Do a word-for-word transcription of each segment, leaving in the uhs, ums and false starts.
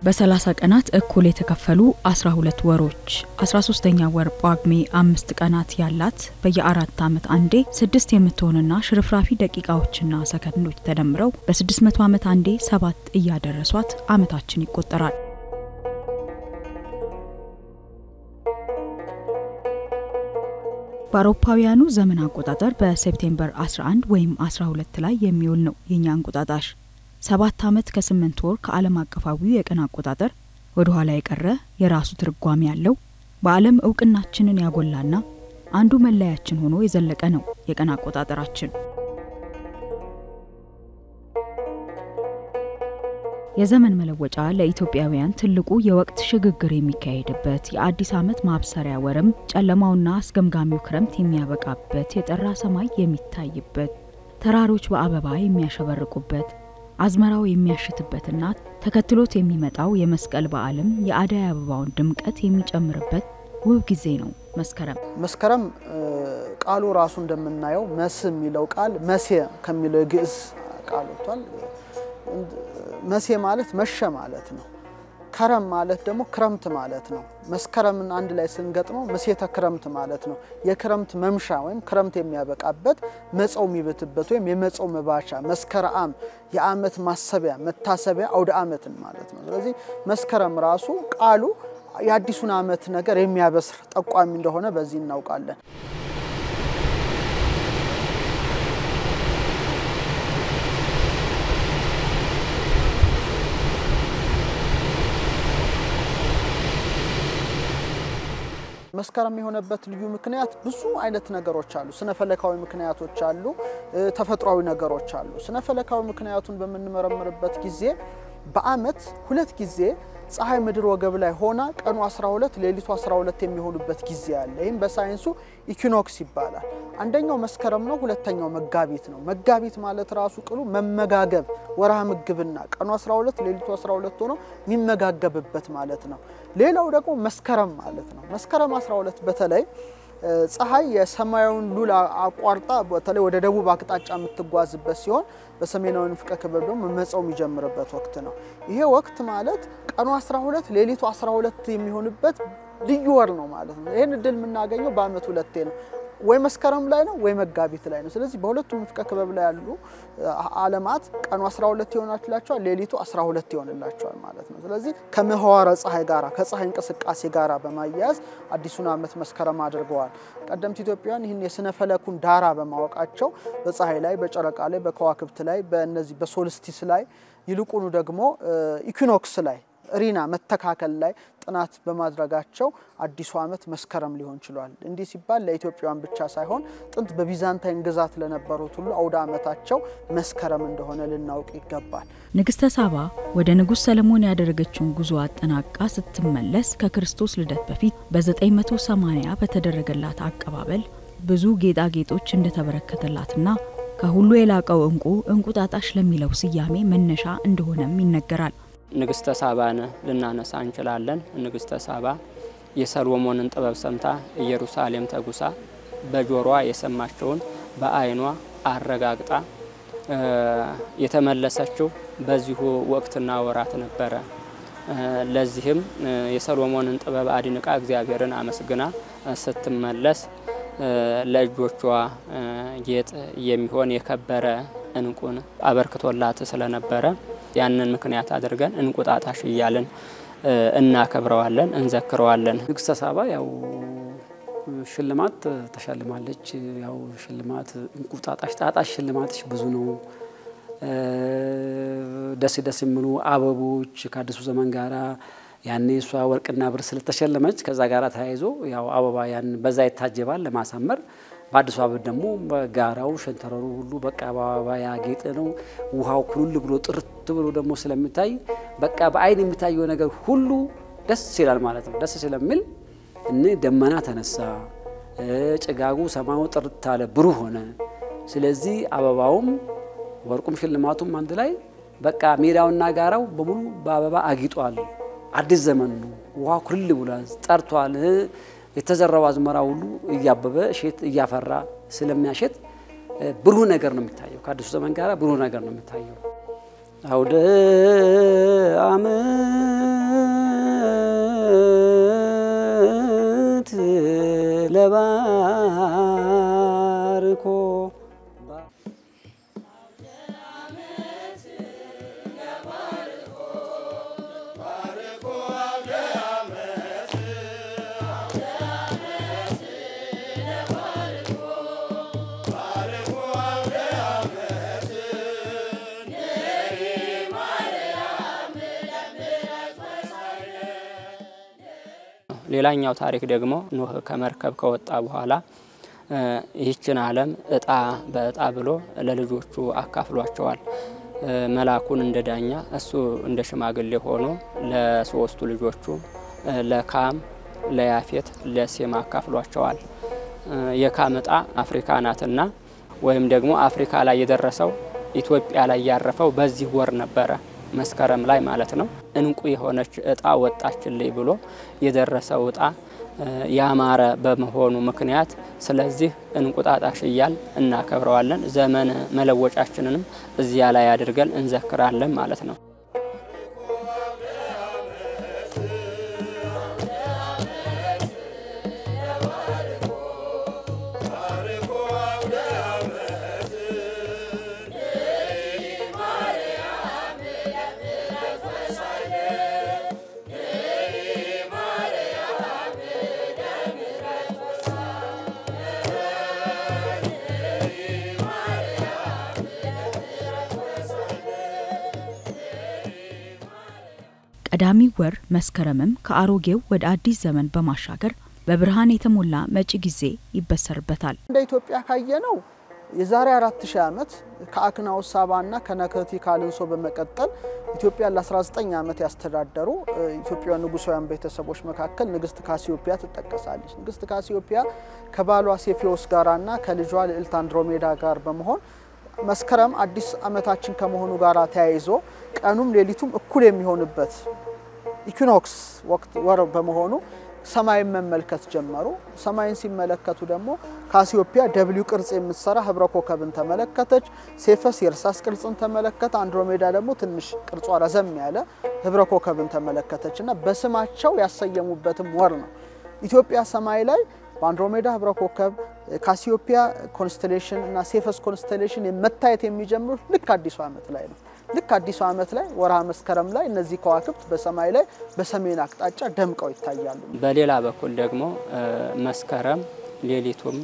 በሰላሳ ቀናት እኩል የተከፈሉ አስራ ሁለት ወሮች አስራ ሶስተኛ ወር ጳጉሜ አምስት ቀናት ያላት በየአራት ዓመት አንዴ ስድስት የምትሆንና ሽርፍራፊ ደቂቃዎችና ሰከንዶች ተደምረው በ600 ዓመት አንዴ ሰባት እያደረሷት ዓመታችን ይቆጠራል። በአውሮፓውያኑ ዘመን አቆጣጠር በሴፕቴምበር አስራ አንድ ወይም አስራ ሁለት ላይ የሚውል ነው የኛ እንቁጣጣሽ። ሰባት ዓመት ከስምንት ወር ከዓለም አቀፋዊው የቀን አቆጣጠር ወደ ኋላ የቀረ የራሱ ትርጓሜ ያለው በዓለም ዕውቅናችንን ያጎላና አንዱ መለያችን ሆኖ የዘለቀ ነው የቀን አቆጣጠራችን። የዘመን መለወጫ ለኢትዮጵያውያን ትልቁ የወቅት ሽግግር የሚካሄድበት የአዲስ ዓመት ማብሰሪያ ወርም ጨለማውና አስገምጋሚው ክረምት የሚያበቃበት የጠራ ሰማይ የሚታይበት ተራሮች በአበባ የሚያሸበርቁበት አዝመራው የሚያሽትበትና ተከትሎት የሚመጣው የመስቀል በዓልም የአዳይ አበባውን ድምቀት የሚጨምርበት ውብ ጊዜ ነው መስከረም። መስከረም ቃሉ ራሱ እንደምናየው መስ የሚለው ቃል መሴ ከሚለው ግዕዝ ቃል ወጥቷል። መሴ ማለት መሸ ማለት ነው። ከረም ማለት ደግሞ ክረምት ማለት ነው። መስከረምን አንድ ላይ ስንገጥመው መሴተ ክረምት ማለት ነው። የክረምት መምሻ ወይም ክረምት የሚያበቃበት መጸው የሚበትበት ወይም የመጸው መባቻ መስከረም የዓመት ማሰቢያ መታሰቢያ አውደ ዓመትን ማለት ነው። ስለዚህ መስከረም ራሱ ቃሉ የአዲሱን ዓመት ነገር የሚያበስር ጠቋሚ እንደሆነ በዚህ እናውቃለን። መስከረም የሆነበት ልዩ ምክንያት ብዙ አይነት ነገሮች አሉ። ስነፈለካዊ ምክንያቶች አሉ፣ ተፈጥሯዊ ነገሮች አሉ። ስነፈለካዊ ምክንያቱን በመንመረምርበት ጊዜ በአመት ሁለት ጊዜ ፀሐይ ምድር ወገብ ላይ ሆና ቀኑ አስራ ሁለት ሌሊቱ አስራ ሁለት የሚሆኑበት ጊዜ አለ። ይሄም በሳይንሱ ኢኩኖክስ ይባላል። አንደኛው መስከረም ነው፣ ሁለተኛው መጋቢት ነው። መጋቢት ማለት ራሱ ቅሉ መመጋገብ ወርሃ ምግብና ቀኑ አስራ ሁለት ሌሊቱ አስራ ሁለት ሆኖ የሚመጋገብበት ማለት ነው። ሌላው ደግሞ መስከረም ማለት ነው። መስከረም አስራ ሁለት በተለይ ፀሐይ የሰማያዊውን ሉል አቋርጣ በተለይ ወደ ደቡብ አቅጣጫ የምትጓዝበት ሲሆን በሰሜናዊ ንፍቀ ክበብ ደግሞ መመጸው የሚጀምርበት ወቅት ነው። ይሄ ወቅት ማለት ቀኑ አስራ ሁለት ሌሊቱ አስራ ሁለት የሚሆንበት ልዩ ወር ነው ማለት ነው። ይሄን ድል የምናገኘው በአመት ሁለቴ ነው። ወይ መስከረም ላይ ነው ወይ መጋቢት ላይ ነው። ስለዚህ በሁለቱም ንፍቀ ክበብ ላይ ያሉ ዓለማት ቀኑ አስራ ሁለት ይሆናላቸዋል፣ ሌሊቱ አስራ ሁለት ይሆንላቸዋል ማለት ነው። ስለዚህ ከመህዋረ ፀሐይ ጋራ ከፀሐይ እንቅስቃሴ ጋራ በማያያዝ አዲሱን ዓመት መስከረም አድርገዋል። ቀደምት ኢትዮጵያውያን ይህን የስነ ፈለኩን ዳራ በማወቃቸው በፀሐይ ላይ በጨረቃ ላይ በከዋክብት ላይ በእነዚህ በሶልስቲስ ላይ ይልቁኑ ደግሞ ኢኩኖክስ ላይ ሪና መተካከል ላይ ጥናት በማድረጋቸው አዲሱ ዓመት መስከረም ሊሆን ይችላል። እንዲህ ሲባል ለኢትዮጵያውያን ብቻ ሳይሆን ጥንት በቢዛንታይን ግዛት ለነበሩት ሁሉ አውደ ዓመታቸው መስከረም እንደሆነ ልናውቅ ይገባል። ንግስተ ሳባ ወደ ንጉስ ሰለሞን ያደረገችውን ጉዞ አጠናቃ ስትመለስ ከክርስቶስ ልደት በፊት በ980 በተደረገላት አቀባበል ብዙ ጌጣጌጦች እንደተበረከተላትና ከሁሉ የላቀው እንቁ እንቁጣጣሽ ለሚለው ስያሜ መነሻ እንደሆነም ይነገራል። ንግስተ ሳባን ልናነሳ እንችላለን። ንግስተ ሳባ የሰሎሞንን ጥበብ ሰምታ ኢየሩሳሌም ተጉሳ በጆሮዋ የሰማችውን በአይኗ አረጋግጣ የተመለሰችው በዚሁ ወቅትና ወራት ነበረ። ለዚህም የሰሎሞንን ጥበብ አድንቃ እግዚአብሔርን አመስግና ስትመለስ ለእጆቿ ጌጥ የሚሆን የከበረ እንቁን አበርክቶላት ስለነበረ ያንን ምክንያት አድርገን እንቁጣጣሽ ይያልን እናከብረዋለን እንዘክረዋለን። ንግስተ ሳባ ያው ሽልማት ተሸልማለች። ያው ሽልማት እንቁጣጣሽ ጣጣሽ ሽልማትሽ ብዙ ነው። ደስ ደስ የሚሉ አበቦች ከአዲሱ ዘመን ጋራ ያኔ እሷ ወርቅና ብር ስለተሸለመች ከዛ ጋራ ተያይዞ ያው አበባ ያን በዛ ይታጀባል ለማሳመር። በአዲሱ ዓመት ደግሞ በጋራው ሸንተረሩ ሁሉ በቃ በአበባ ያጌጠ ነው። ውሃው ኩል ብሎ ጥርት ብሎ ደግሞ ስለሚታይ በቃ በአይን የሚታየው ነገር ሁሉ ደስ ይላል ማለት ነው። ደስ ስለሚል እነ ደመና ተነሳ፣ ጭጋጉ ሰማዩ ጥርት አለ ብሩህ ሆነ። ስለዚህ አበባውም ወርቁም ሽልማቱም አንድ ላይ በቃ ሜዳውና ጋራው በሙሉ በአበባ አጊጧል። አዲስ ዘመን ነው። ውሃው ኩል ብሏል፣ ጠርቷል። የተዘራው አዝመራ ሁሉ እያበበ እሸት እያፈራ ስለሚያሸት ብሩህ ነገር ነው የሚታየው። ከአዲሱ ዘመን ጋራ ብሩህ ነገር ነው የሚታየው። አውደ ዓመት ለባርኮ ሌላኛው ታሪክ ደግሞ ኖህ ከመርከብ ከወጣ በኋላ ይህችን ዓለም እጣ በእጣ ብሎ ለልጆቹ አካፍሏቸዋል። መላኩን እንደ ዳኛ እሱ እንደ ሽማግሌ ሆኖ ለሶስቱ ልጆቹ ለካም ለያፌት ለሴም አካፍሏቸዋል። የካም እጣ አፍሪካ ናትና ወይም ደግሞ አፍሪካ ላይ የደረሰው ኢትዮጵያ ላይ ያረፈው በዚህ ወር ነበረ መስከረም ላይ ማለት ነው። እንቁ የሆነች እጣ ወጣችልኝ ብሎ የደረሰው እጣ ያማረ በመሆኑ ምክንያት ስለዚህ እንቁጣጣሽ እያል እናከብረዋለን። ዘመን መለወጫችንንም እዚያ ላይ አድርገን እንዘክራለን ማለት ነው። ቀዳሚ ወር መስከረምም ከአሮጌው ወደ አዲስ ዘመን በማሻገር በብርሃን የተሞላ መጪ ጊዜ ይበሰርበታል። እንደ ኢትዮጵያ ካየነው የዛሬ አራት ሺህ ዓመት ከአክናው ሳባና ከነከቲ ካልንሶ በመቀጠል ኢትዮጵያ ለ19 ዓመት ያስተዳደሩ ኢትዮጵያውያን ንጉሳውያን ቤተሰቦች መካከል ንግስት ካሲዮፒያ ትጠቀሳለች። ንግስት ካሲዮፒያ ከባሏ ሴፊዮስ ጋራና ከልጇ ልዕልት አንድሮሜዳ ጋር በመሆን መስከረም አዲስ ዓመታችን ከመሆኑ ጋር ተያይዞ ቀኑም ሌሊቱም እኩል የሚሆንበት ኢኩኖክስ ወቅት ወር በመሆኑ ሰማይን መመልከት ጀመሩ። ሰማይን ሲመለከቱ ደግሞ ካሲዮፒያ ደብሊው ቅርጽ የምትሰራ ህብረ ኮከብን ተመለከተች። ሴፈስ የእርሳስ ቅርጽን ተመለከተ። አንድሮሜዳ ደግሞ ትንሽ ቅርጿ ረዘም ያለ ህብረ ኮከብን ተመለከተችና በስማቸው ያሰየሙበትም ወር ነው። ኢትዮጵያ ሰማይ ላይ በአንድሮሜዳ ህብረ ኮከብ ካሲዮፒያ ኮንስቴሌሽን እና ሴፈስ ኮንስቴሌሽን መታየት የሚጀምሩት ልክ አዲሱ ዓመት ላይ ነው። ልክ አዲሱ ዓመት ላይ ወርሃ መስከረም ላይ እነዚህ ከዋክብት በሰማይ ላይ በሰሜን አቅጣጫ ደምቀው ይታያሉ። በሌላ በኩል ደግሞ መስከረም ሌሊቱም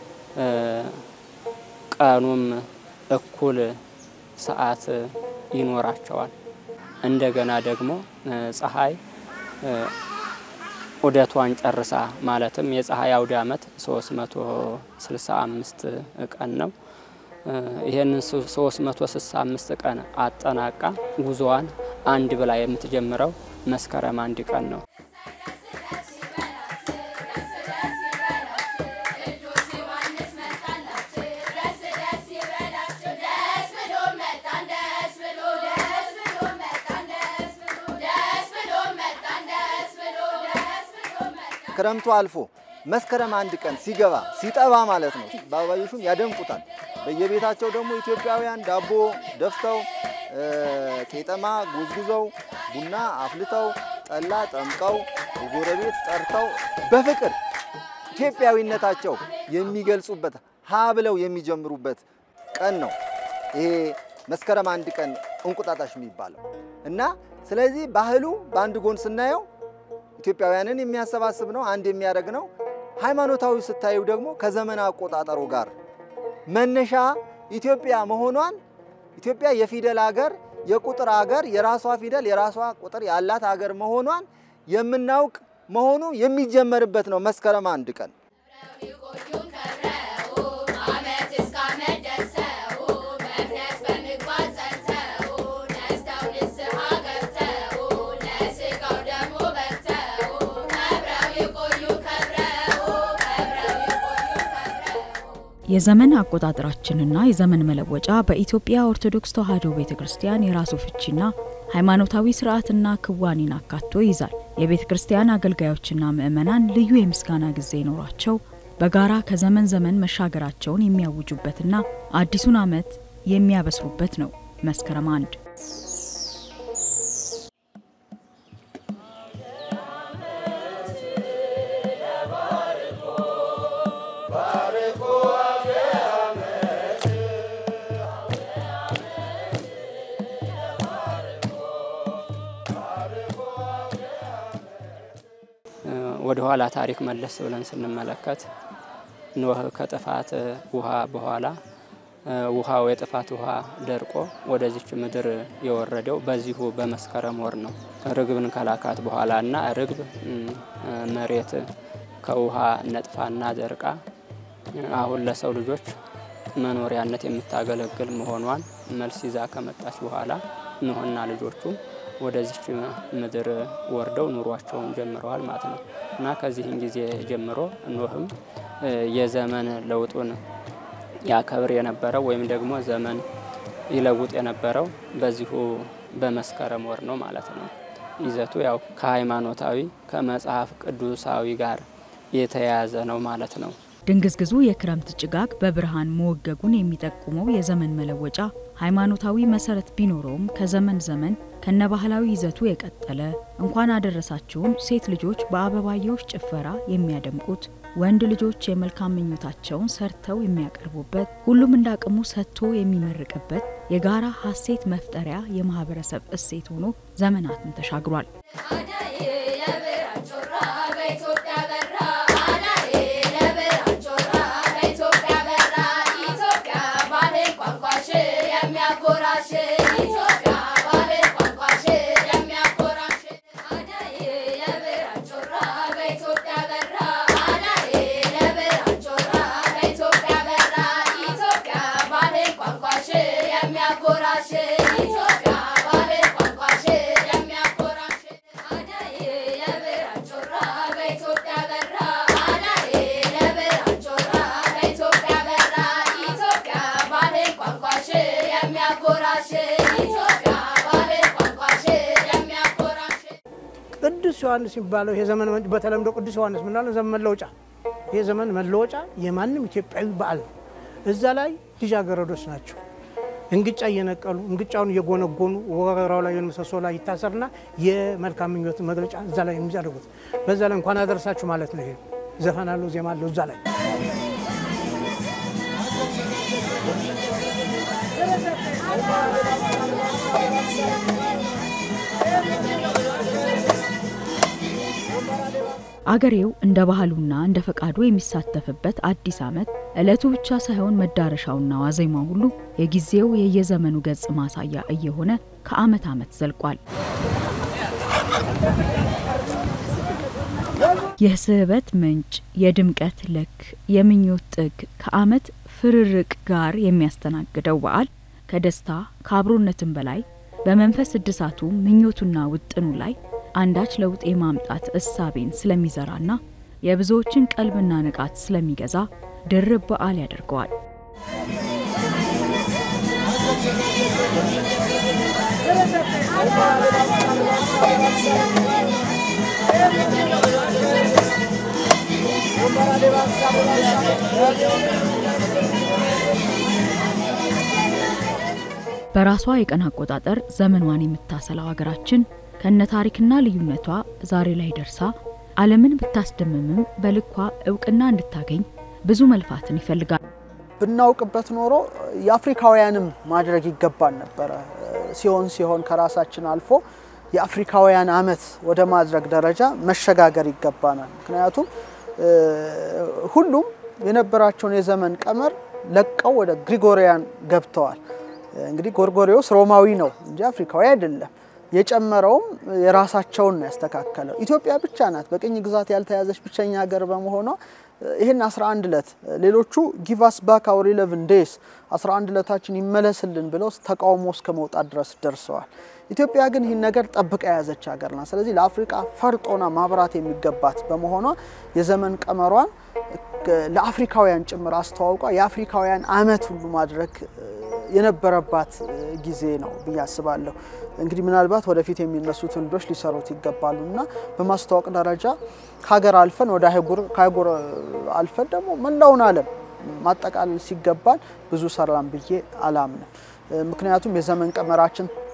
ቀኑም እኩል ሰዓት ይኖራቸዋል። እንደገና ደግሞ ፀሐይ ዑደቷን ጨርሳ ማለትም የፀሐይ አውደ ዓመት ሶስት መቶ ስልሳ አምስት ቀን ነው። ይሄንን ሶስት መቶ ስልሳ አምስት ቀን አጠናቃ ጉዞዋን አንድ ብላ የምትጀምረው መስከረም አንድ ቀን ነው። ክረምቱ አልፎ መስከረም አንድ ቀን ሲገባ ሲጠባ ማለት ነው ባባዩሹም ያደምቁታል። በየቤታቸው ደግሞ ኢትዮጵያውያን ዳቦ ደፍተው ቄጠማ ጉዝጉዘው ቡና አፍልተው ጠላ ጠምቀው ጎረቤት ጠርተው በፍቅር ኢትዮጵያዊነታቸው የሚገልጹበት ሀ ብለው የሚጀምሩበት ቀን ነው ይሄ መስከረም አንድ ቀን እንቁጣጣሽ የሚባለው እና ስለዚህ ባህሉ በአንድ ጎን ስናየው ኢትዮጵያውያንን የሚያሰባስብ ነው፣ አንድ የሚያደርግ ነው። ሃይማኖታዊ ስታዩ ደግሞ ከዘመን አቆጣጠሩ ጋር መነሻ ኢትዮጵያ መሆኗን ኢትዮጵያ የፊደል ሀገር የቁጥር ሀገር የራሷ ፊደል የራሷ ቁጥር ያላት ሀገር መሆኗን የምናውቅ መሆኑ የሚጀመርበት ነው መስከረም አንድ ቀን። የዘመን አቆጣጠራችንና የዘመን መለወጫ በኢትዮጵያ ኦርቶዶክስ ተዋሕዶ ቤተክርስቲያን የራሱ ፍቺና ሃይማኖታዊ ስርዓትና ክዋኔን አካቶ ይዛል። የቤተክርስቲያን አገልጋዮችና ምእመናን ልዩ የምስጋና ጊዜ ኖሯቸው በጋራ ከዘመን ዘመን መሻገራቸውን የሚያውጁበትና አዲሱን ዓመት የሚያበስሩበት ነው መስከረም አንድ። ወደ ኋላ ታሪክ መለስ ብለን ስንመለከት ኖህ ከጥፋት ውሃ በኋላ ውሃው የጥፋት ውሃ ደርቆ ወደዚች ምድር የወረደው በዚሁ በመስከረም ወር ነው። ርግብን ከላካት በኋላና ርግብ መሬት ከውሃ ነጥፋና ደርቃ አሁን ለሰው ልጆች መኖሪያነት የምታገለግል መሆኗን መልስ ይዛ ከመጣች በኋላ ኖህና ልጆቹ ወደዚች ምድር ወርደው ኑሯቸውን ጀምረዋል ማለት ነው። እና ከዚህን ጊዜ ጀምሮ ኖህም የዘመን ለውጡን ያከብር የነበረው ወይም ደግሞ ዘመን ይለውጥ የነበረው በዚሁ በመስከረም ወር ነው ማለት ነው። ይዘቱ ያው ከሃይማኖታዊ ከመጽሐፍ ቅዱሳዊ ጋር የተያያዘ ነው ማለት ነው። ድንግዝግዙ የክረምት ጭጋግ በብርሃን መወገጉን የሚጠቁመው የዘመን መለወጫ ሃይማኖታዊ መሰረት ቢኖረውም ከዘመን ዘመን ከነባህላዊ ይዘቱ የቀጠለ እንኳን አደረሳችሁን ሴት ልጆች በአበባየዎች ጭፈራ የሚያደምቁት ወንድ ልጆች የመልካም ምኞታቸውን ሰርተው የሚያቀርቡበት ሁሉም እንዳቅሙ ሰጥቶ የሚመርቅበት የጋራ ሐሴት መፍጠሪያ የማህበረሰብ እሴት ሆኖ ዘመናትን ተሻግሯል። ቅዱስ ዮሐንስ ይባላል። ይሄ ዘመን በተለምዶ ቅዱስ ዮሐንስ ምናለው ዘመን መለወጫ ይሄ ዘመን መለወጫ የማንም ኢትዮጵያዊ በዓል ነው። እዛ ላይ ልጃገረዶች ናቸው እንግጫ እየነቀሉ እንግጫውን እየጎነጎኑ ወገራው ላይ የምሰሶ ላይ ይታሰርና የመልካም ምኞት መግለጫ እዛ ላይ የሚያደርጉት በዛ ላይ እንኳን አደረሳችሁ ማለት ነው። ይሄ ዘፈናሉ ዜማሉ እዛ ላይ አገሬው እንደ ባህሉና እንደ ፈቃዱ የሚሳተፍበት አዲስ ዓመት እለቱ ብቻ ሳይሆን መዳረሻውና ዋዜማው ሁሉ የጊዜው የየዘመኑ ገጽ ማሳያ እየሆነ ከዓመት ዓመት ዘልቋል። የስህበት ምንጭ የድምቀት ልክ የምኞት ጥግ ከዓመት ፍርርቅ ጋር የሚያስተናግደው በዓል ከደስታ ከአብሮነትም በላይ በመንፈስ እድሳቱ ምኞቱና ውጥኑ ላይ አንዳች ለውጥ የማምጣት እሳቤን ስለሚዘራና የብዙዎችን ቀልብና ንቃት ስለሚገዛ ድርብ በዓል ያደርገዋል። በራሷ የቀን አቆጣጠር ዘመኗን የምታሰላው ሀገራችን ከነ ታሪክና ልዩነቷ ዛሬ ላይ ደርሳ ዓለምን ብታስደምምም በልኳ ዕውቅና እንድታገኝ ብዙ መልፋትን ይፈልጋል። ብናውቅበት ኖሮ የአፍሪካውያንም ማድረግ ይገባል ነበር። ሲሆን ሲሆን ከራሳችን አልፎ የአፍሪካውያን ዓመት ወደ ማድረግ ደረጃ መሸጋገር ይገባናል። ምክንያቱም ሁሉም የነበራቸውን የዘመን ቀመር ለቀው ወደ ግሪጎሪያን ገብተዋል። እንግዲህ ጎርጎሪዮስ ሮማዊ ነው እንጂ አፍሪካዊ አይደለም። የጨመረውም የራሳቸውን ያስተካከለው ኢትዮጵያ ብቻ ናት በቅኝ ግዛት ያልተያዘች ብቸኛ ሀገር በመሆኗ ይሄን አስራ አንድ ለት ሌሎቹ give us back our eleven days አስራ አንድ ለታችን ይመለስልን ብለው ተቃውሞ እስከ መውጣት ድረስ ደርሰዋል። ኢትዮጵያ ግን ይሄን ነገር ጠብቃ ያዘች ሀገር ናት። ስለዚህ ለአፍሪካ ፈርጦና ማብራት የሚገባት በመሆኗ የዘመን ቀመሯን ለአፍሪካውያን ጭምር አስተዋውቋ የአፍሪካውያን ዓመት ሁሉ ማድረግ የነበረባት ጊዜ ነው ብያስባለሁ። እንግዲህ ምናልባት ወደፊት የሚነሱት ልጆች ሊሰሩት ይገባሉና በማስተዋወቅ ደረጃ ሀገር አልፈን ወደ አህጉር ከአህጉር አልፈን ደግሞ መላውን ዓለም ማጠቃለል ሲገባል ብዙ ሰራም ብዬ አላምንም። ምክንያቱም የዘመን ቀመራችን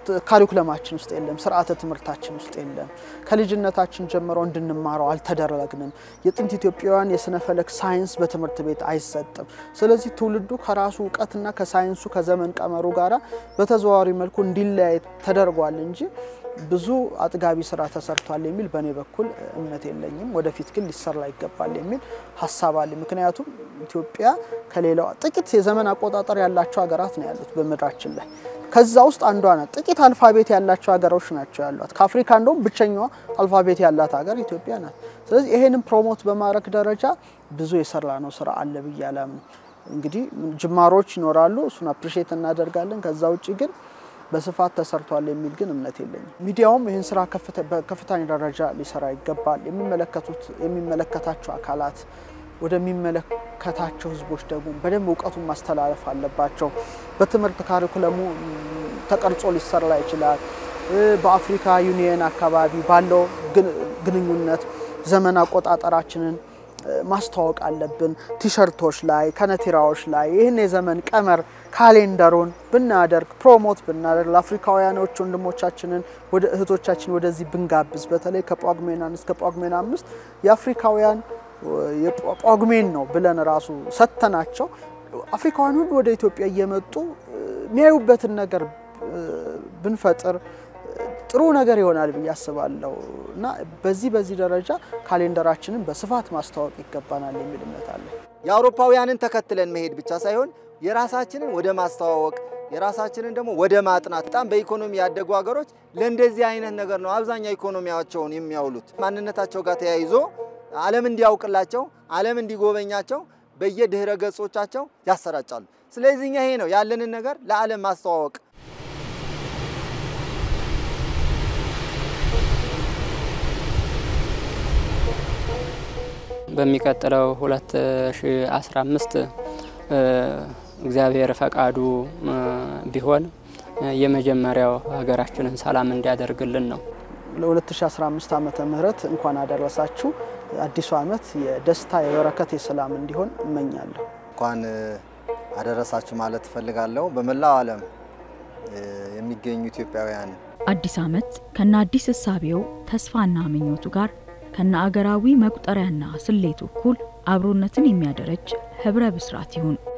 ካሪኩለማችን ውስጥ የለም ስርዓተ ትምህርታችን ውስጥ የለም ከልጅነታችን ጀምሮ እንድንማረው አልተደረግንም የጥንት ኢትዮጵያውያን የስነ ፈለክ ሳይንስ በትምህርት ቤት አይሰጥም ስለዚህ ትውልዱ ከራሱ ዕውቀትና ከሳይንሱ ከዘመን ቀመሩ ጋራ በተዘዋዋሪ መልኩ እንዲለያይ ተደርጓል እንጂ ብዙ አጥጋቢ ስራ ተሰርቷል የሚል በኔ በኩል እምነት የለኝም ወደፊት ግን ሊሰራ ይገባል የሚል ሐሳብ አለ ምክንያቱም ኢትዮጵያ ከሌላው ጥቂት የዘመን አቆጣጠር ያላቸው ሀገራት ነው ያሉት በመድራችን ላይ ከዛ ውስጥ አንዷ ናት ጥቂት አልፋቤት ያላቸው ሀገሮች ናቸው ያሏት ከአፍሪካ እንደውም ብቸኛዋ አልፋቤት ያላት ሀገር ኢትዮጵያ ናት ስለዚህ ይሄንን ፕሮሞት በማድረግ ደረጃ ብዙ የሰራ ነው ስራ አለ ብያላም እንግዲህ ጅማሮች ይኖራሉ እሱን አፕሪሺየት እናደርጋለን ከዛ ውጪ ግን በስፋት ተሰርቷል የሚል ግን እምነት የለኝም ሚዲያውም ይሄን ስራ ከፍተኛ ደረጃ ሊሰራ ይገባል የሚመለከቱት የሚመለከታቸው አካላት ወደሚመለከታቸው ህዝቦች ደግሞ በደንብ ዕውቀቱን ማስተላለፍ አለባቸው በትምህርት ካሪኩለሙ ተቀርጾ ሊሰራ ይችላል በአፍሪካ ዩኒየን አካባቢ ባለው ግንኙነት ዘመን አቆጣጠራችንን ማስተዋወቅ አለብን ቲሸርቶች ላይ ከነቲራዎች ላይ ይሄን የዘመን ቀመር ካሌንደሩን ብናደርግ ፕሮሞት ብናደርግ ለአፍሪካውያኖች ወንድሞቻችንን ወደ እህቶቻችን ወደዚህ ብንጋብዝ በተለይ ከጳጉሜን እስከ ጳጉሜን አምስት የአፍሪካውያን የጳጉሜን ነው ብለን ራሱ ሰተናቸው አፍሪካውያን ሁሉ ወደ ኢትዮጵያ እየመጡ የሚያዩበትን ነገር ብንፈጥር ጥሩ ነገር ይሆናል በያስባለው እና በዚህ በዚህ ደረጃ ካሌንደራችንን በስፋት ማስተዋወቅ ይገባናል የሚል እምነት አለ የአውሮፓውያንን ተከትለን መሄድ ብቻ ሳይሆን የራሳችንን ወደ ማስተዋወቅ የራሳችንን ደግሞ ወደ ማጥናት በጣም በኢኮኖሚ ያደጉ ሀገሮች ለእንደዚህ አይነት ነገር ነው አብዛኛው ኢኮኖሚያቸውን የሚያውሉት ማንነታቸው ጋር ተያይዞ ዓለም እንዲያውቅላቸው ዓለም እንዲጎበኛቸው በየድህረ ገጾቻቸው ያሰራጫሉ ስለዚህ ይሄ ነው ያለንን ነገር ለዓለም ማስተዋወቅ በሚቀጥለው ሁለት ሺህ አስራ አምስት እግዚአብሔር ፈቃዱ ቢሆን የመጀመሪያው ሀገራችንን ሰላም እንዲያደርግልን ነው ለ2015 ዓመተ ምህረት እንኳን አደረሳችሁ አዲሱ ዓመት የደስታ የበረከት የሰላም እንዲሆን እመኛለሁ እንኳን አደረሳችሁ ማለት ፈልጋለሁ በመላው ዓለም የሚገኙ ኢትዮጵያውያን አዲስ ዓመት ከና አዲስ እሳቤው ተስፋና ምኞቱ ጋር ከና አገራዊ መቁጠሪያና ስሌቱ እኩል አብሮነትን የሚያደረጅ ህብረ ብስራት ይሁን